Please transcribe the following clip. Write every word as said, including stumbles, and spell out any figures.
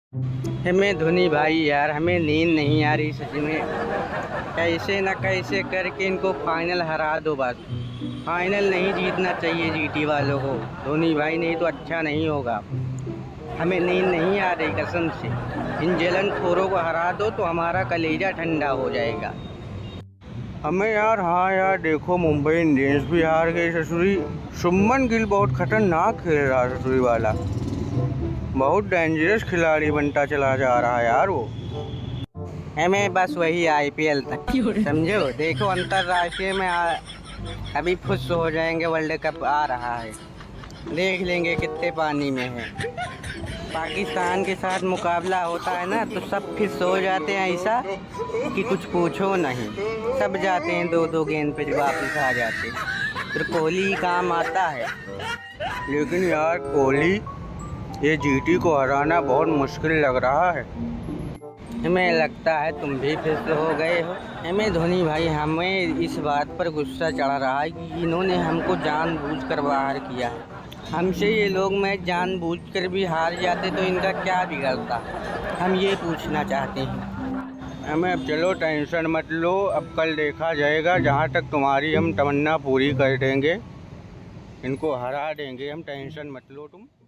हमें धोनी भाई यार, हमें नींद नहीं आ रही सच में। कैसे न कैसे करके इनको फाइनल हरा दो बस। फाइनल नहीं जीतना चाहिए जीटी वालों को, धोनी भाई नहीं तो अच्छा नहीं होगा। हमें नींद नहीं आ रही कसम से। इन जलन खोरों को हरा दो तो हमारा कलेजा ठंडा हो जाएगा। हमें यार, हाँ यार देखो, मुंबई इंडियंस भी हार गई ससुरी। शुभमन गिल बहुत खतरनाक खेल रहा है ससुरी वाला, बहुत डेंजरस खिलाड़ी बनता चला जा रहा है यार वो। हमें बस वही आईपीएल तक समझो। देखो अंतर्राष्ट्रीय में आ, अभी खुश हो जाएंगे, वर्ल्ड कप आ रहा है, देख लेंगे कितने पानी में है। पाकिस्तान के साथ मुकाबला होता है ना तो सब फिर सो जाते हैं ऐसा कि कुछ पूछो नहीं। सब जाते हैं दो दो गेंद पे वापस आ जाते हैं, फिर कोहली ही काम आता है। लेकिन यार कोहली, ये जीटी को हराना बहुत मुश्किल लग रहा है। हमें लगता है तुम भी फिर से हो गए हो। हमें धोनी भाई, हमें इस बात पर गुस्सा चढ़ रहा है कि इन्होंने हमको जानबूझकर बाहर किया है। हमसे ये लोग मैच जानबूझकर भी हार जाते तो इनका क्या बिगड़ता, हम ये पूछना चाहते हैं। हमें अब चलो टेंशन मत लो, अब कल देखा जाएगा। जहाँ तक तुम्हारी हम तमन्ना पूरी कर देंगे, इनको हरा देंगे हम, टेंशन मत लो तुम।